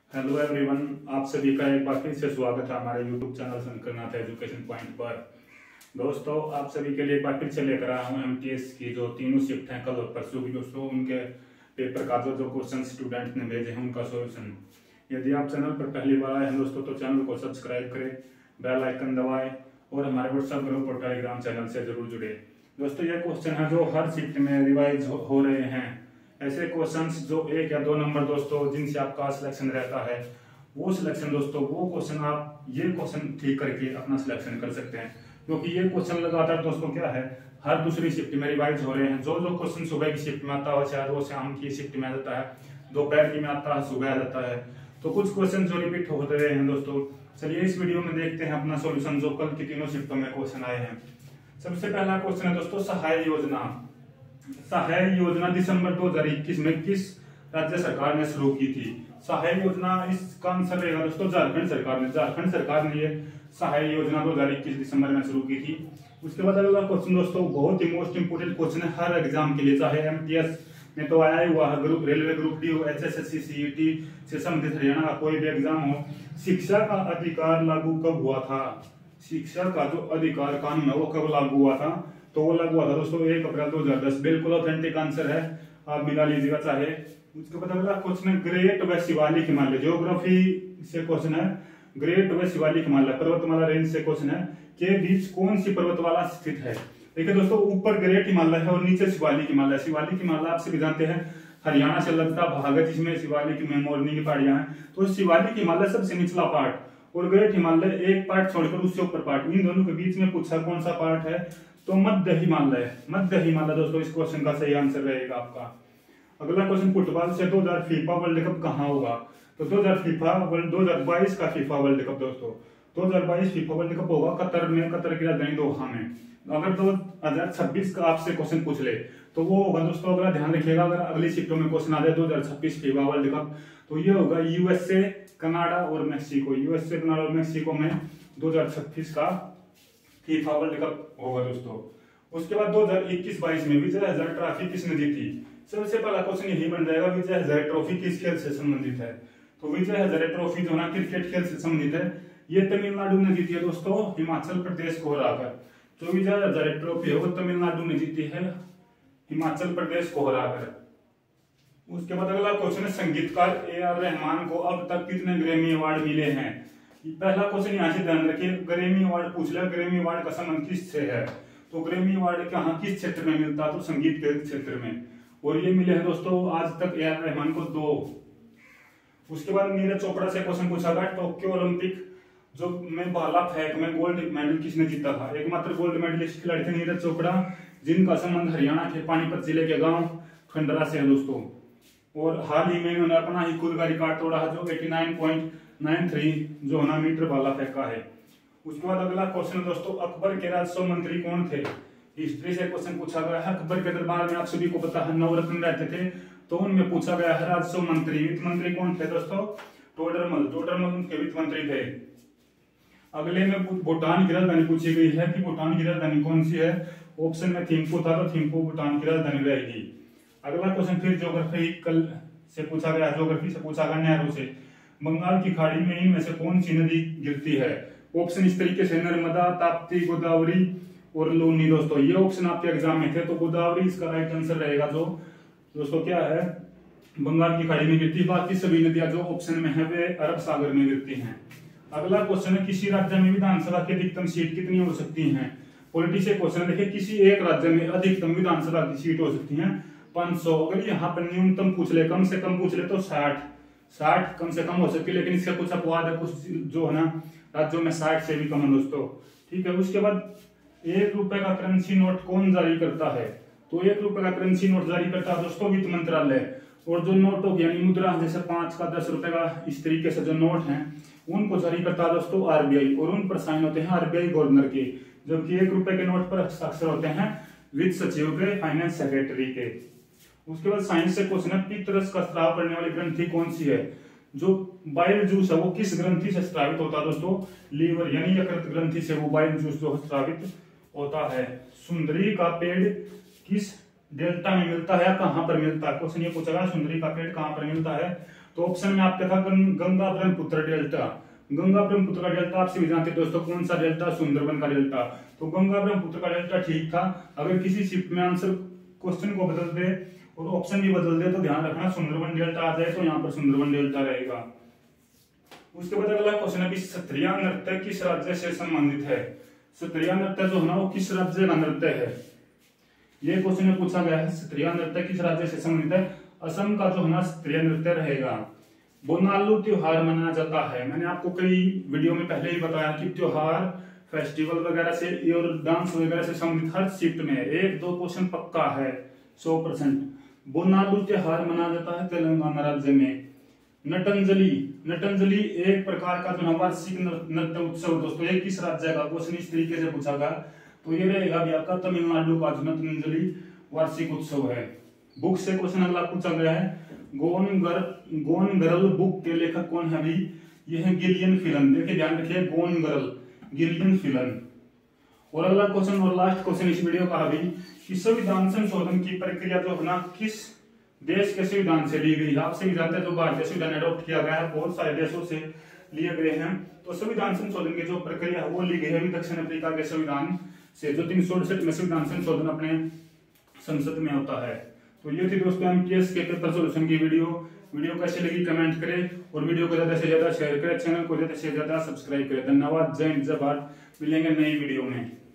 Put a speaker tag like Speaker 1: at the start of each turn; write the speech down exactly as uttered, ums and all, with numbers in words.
Speaker 1: Hello everyone, आप सभी का एक बार फिर से स्वागत है हमारे YouTube channel Shankarnath education point पर। दोस्तों, आप सभी के लिए एक बार फिर से लेकर आया हूँ एमटीएस की जो तीनों शिफ्ट हैं कल और परसों की। दोस्तों, उनके पेपर का जो जो क्वेश्चन स्टूडेंट ने भेजे हैं उनका सोल्यूशन। यदि आप चैनल पर पहली बार आए हैं दोस्तों तो चैनल को सब्सक्राइब करें, बेल आइकन दबाएं और हमारे व्हाट्सएप ग्रुप और टेलीग्राम चैनल से जरूर जुड़े। दोस्तों, ये क्वेश्चन है जो हर शिफ्ट में रिवाइज हो, हो रहे हैं। ऐसे क्वेश्चंस जो एक या दो नंबर दोस्तों जिनसे आपका सिलेक्शन रहता है, वो सिलेक्शन दोस्तों वो क्वेश्चन आप ये क्वेश्चन ठीक करके अपना सिलेक्शन कर सकते हैं। क्योंकि ये क्वेश्चन लगातार दोस्तों क्या है, हर दूसरी शिफ्ट में रिवाइज हो रहे हैं। जो जो क्वेश्चन सुबह की शिफ्ट में आता है शायद वो शाम की शिफ्ट में आ जाता है, दोपहर की में आता है, सुबह आ जाता है। तो कुछ क्वेश्चन जो रिपीट होते रहे हैं दोस्तों। चलिए इस वीडियो में देखते हैं अपना सोल्यूशन जो कल की तीनों शिफ्टों में क्वेश्चन आए हैं। सबसे पहला क्वेश्चन है दोस्तों, सहाय योजना। सहाय योजना दिसंबर दो हजार इक्कीस में किस राज्य सरकार ने शुरू की थी? सहाय योजना, इसका आंसर रहेगा दोस्तों झारखंड सरकार ने। झारखंड सरकार ने ये सहाय योजना दो हजार इक्कीस दिसंबर में शुरू की थी। उसके बाद अगला क्वेश्चन दोस्तों बहुत ही मोस्ट इंपोर्टेंट क्वेश्चन है हर एग्जाम के लिए, चाहे एमटीएस में तो आया ही हुआ है, ग्रुप रेलवे ग्रुप डी हो, एचएसएससी सीईटी से संबंधित हरियाणा का कोई भी एग्जाम हो। शिक्षा का अधिकार लागू कब हुआ था? शिक्षा का जो अधिकार कानून है वो कब लागू हुआ था? तो वो लागू हुआ था दोस्तों एक अप्रैल दो हजार दस। बिल्कुल ऑथेंटिक आंसर है, आप मिला लीजिएगा चाहे। उसके बाद अगला क्वेश्चन है ग्रेट व शिवालिक हिमालय। ज्योग्राफी से क्वेश्चन है, ग्रेट व शिवालिक हिमालय पर्वतमाला रेंज से क्वेश्चन है के बीच कौन सी पर्वतमाला स्थित है? देखिए दोस्तों, ऊपर ग्रेट हिमालय है और नीचे शिवालिक हिमालय। शिवालिक हिमालय आप सभी जानते हैं हरियाणा से लगता भाग है जिसमें शिवालिक में मोरनी की पहाड़ियां हैं। तो शिवालिक हिमालय सबसे निचला पार्ट और ग्रेट हिमालय एक पार्ट छोड़कर उससे ऊपर पार्ट, इन दोनों के बीच में पूछा कौन सा पार्ट है? तो मध्य हिमालय। मध्य हिमालय दोस्तों इस क्वेश्चन का सही आंसर रहेगा आपका। अगला क्वेश्चन फुटबॉल से दो हजार फीफा वर्ल्ड कप कहाँ होगा? तो दो हजार फीफा वर्ल्ड दो हजार बाईस का फीफा वर्ल्ड कप दोस्तों दो हजार बाईस फीफा वर्ल्ड कप होगा कतर में, कतर की राजधानी दोहा में। अगर दो हजार छब्बीस का आपसे क्वेश्चन पूछ ले तो वो होगा दोस्तों, अगला ध्यान रखिएगा, अगर अगली शिफ्टों में क्वेश्चन आ जाए दो हजार छब्बीस फीफा वर्ल्ड कप तो ये होगा यूएसए, कनाडा और मेक्सिको। यूएसए, कनाडा और मेक्सिको में दो हजार छब्बीस का फीफा वर्ल्ड कप होगा दोस्तों। उसके बाद दो हजार इक्कीस बाईस में विजय हजारे ट्रॉफी किसने जीती? सबसे पहला क्वेश्चन यही बन जाएगा, विजय हजारे ट्रॉफी किस खेल से संबंधित है? तो विजय हजारे ट्रॉफी जो ना क्रिकेट खेल से संबंधित है, ये तमिलनाडु ने जीती है दोस्तों, हिमाचल प्रदेश को हराकर। जो विजय हजारे ट्रॉफी है वो तमिलनाडु ने जीती है हिमाचल प्रदेश को हराकर। उसके बाद अगला क्वेश्चन है संगीतकार ए आर रहमान को अब तक कितने ग्रैमी अवार्ड मिले हैं? पहला क्वेश्चन यहाँ से ध्यान रखिए, ग्रैमी अवार्ड पूछ लिया, ग्रैमी अवार्ड का संबंध किससे है? तो ग्रैमी अवार्ड कहाँ किस क्षेत्र में मिलता? तो संगीत के क्षेत्र में, और ये मिले हैं दोस्तों आज तक ए आर रहमान को दो। उसके बाद नीरज चोपड़ा से क्वेश्चन पूछा गया, टोक्यो ओलंपिक जो में भाला फेंक में गोल्ड मेडल किसने जीता था? एकमात्र गोल्ड मेडलिस्ट खिलाड़ी थे नीरज चोपड़ा, जिनका संबंध हरियाणा के पानीपत जिले के गांव खंडरा से है दोस्तों। और हाल ही में उन्होंने अपना ही खुद का रिकॉर्ड तोड़ा है जो नवासी पॉइंट नौ तीन जो है मीटर भाला फेंका है। उसके बाद अगला क्वेश्चन दोस्तों, अकबर के राजस्व मंत्री कौन थे? हिस्ट्री से क्वेश्चन पूछा गया है। अकबर के दरबार में आप सभी को पता है नवरत्न रहते थे, तो उनमें पूछा गया है राजस्व मंत्री, वित्त मंत्री कौन थे दोस्तों? टोडरमल। टोडरमल उनके वित्त मंत्री थे। अगले में भूटान की राजधानी पूछी गई है कि भूटान की राजधानी कौन सी है? ऑप्शन में थिम्पू था, तो थिम्पू भूटान की राजधानी रहेगी। अगला क्वेश्चन फिर ज्योग्राफी कल से पूछा गया, ज्योग्राफी से पूछा गया नेहरू से, बंगाल की खाड़ी में इनमें से कौन सी नदी गिरती है? ऑप्शन इस तरीके से नर्मदा, ताप्ती, गोदावरी और लूनी दोस्तों। ये ऑप्शन आपके एग्जाम में थे, तो गोदावरी इसका राइट आंसर रहेगा। जो दोस्तों क्या है, बंगाल की खाड़ी में गिरती है। बाकी सभी नदियां जो ऑप्शन में है वे अरब सागर में गिरती हैं। अगला क्वेश्चन है किसी राज्य में विधानसभा की अधिकतम सीट कितनी हो सकती है? पॉलिटी से क्वेश्चन देखिए, किसी एक राज्य में अधिकतम विधानसभा की सीट हो सकती है पांच सौ। अगर यहाँ पर न्यूनतम पूछ ले, कम से कम पूछ ले तो साठ साठ कम से कम हो सकती है, लेकिन इसका कुछ अपवाद है, कुछ जो है ना राज्यों में साठ से भी कम है दोस्तों। ठीक है। उसके बाद एक रुपए का करेंसी नोट कौन जारी करता है? तो एक रुपए का करेंसी नोट जारी करता है दोस्तों वित्त मंत्रालय। और जो नोटों की यानी मुद्रा जैसे पांच का, दस रुपए का, इस तरीके से जो नोट हैं उनको जारी करता है दोस्तों आरबीआई, और उन पर साइन होते हैं आरबीआई गवर्नर के। जबकि एक रुपए के नोट पर हस्ताक्षर होते हैं वित्त सचिव के, फाइनेंस सेक्रेटरी के। उसके बाद साइंस से क्वेश्चन है पित्तरस का स्राव करने वाली ग्रंथि कौन सी है? जो बाइल जूस है वो किस ग्रंथि से स्रावित होता है दोस्तों? लीवर यानी यकृत ग्रंथि से वो बाइल जूस जो स्रावित होता है। सुंदरी का पेड़ किस डेल्टा में मिलता है, कहाँ पर मिलता है। क्वेश्चन ये पूछा गया सुंदरी का पेट कहाँ पर मिलता है, तो ऑप्शन में आपका था गंगा ब्रह्मपुत्र डेल्टा। गंगा ब्रह्मपुत्र का डेल्टा आपसे भी जानते दोस्तों, कौन सा डेल्टा, सुंदरबन का डेल्टा। तो गंगा ब्रह्मपुत्र का डेल्टा ठीक था। अगर किसी शिफ्ट में आंसर क्वेश्चन को बदल दे और ऑप्शन भी बदल दे तो ध्यान रखना सुंदरबन डेल्टा आ जाए तो यहाँ पर सुंदरबन डेल्टा रहेगा। उसके बाद अगला क्वेश्चन है कि सत्रिय नृत्य किस राज्य से संबंधित है। सत्रिय नृत्य जो है ना वो किस राज्य का नृत्य है, ये क्वेश्चन में पूछा गया है। सत्रिय नृत्य किस राज्य से संबंधित है, असम का जो है ना सत्रिय नृत्य रहेगा। बोनालू त्योहार मनाया जाता है, मैंने आपको कई वीडियो में पहले ही बताया कि त्योहार फेस्टिवल वगैरह से और डांस वगैरह से संबंधित हर शिफ्ट में एक दो क्वेश्चन पक्का है सौ परसेंट। बोनालू त्योहार मनाया जाता है तेलंगाना राज्य में। नटंजलि, नटंजलि एक प्रकार का जो वार्षिक नृत्य उत्सव दोस्तों, ये किस राज्य का, क्वेश्चन इस तरीके से पूछा गया तो ये रहेगा भी आपका तमिलनाडु का नटंजलि वार्षिक उत्सव है। बुक से क्वेश्चन अगला पूछा गया है, गोन गर गोन गरल बुक के लेखक कौन है भी, ये है गिलियन फिलन। देखिए ध्यान रखिए, गोन गरल गिलियन फिलन। और अगला क्वेश्चन और लास्ट क्वेश्चन इस वीडियो का है भी कि संविधान संशोधन की प्रक्रिया जो है ना किस देश के संविधान से ली गई है। आपसे भी जानते हैं जो भारतीय संविधान एडॉप्ट किया गया है बहुत सारे देशों से लिए गए हैं। तो संविधान संशोधन की जो प्रक्रिया है वो ली गई है दक्षिण अफ्रीका के संविधान से, जो तीन सौ अड़सठ में संविधान संशोधन अपने संसद में होता है। तो ये थी दोस्तों एमटीएस के पेपर सोल्यूशन की वीडियो। वीडियो कैसी लगी कमेंट करें और वीडियो को ज्यादा से ज्यादा शेयर करें, चैनल को ज्यादा से ज्यादा सब्सक्राइब करें। धन्यवाद, जय हिंद, जय भारत। मिलेंगे नई वीडियो में।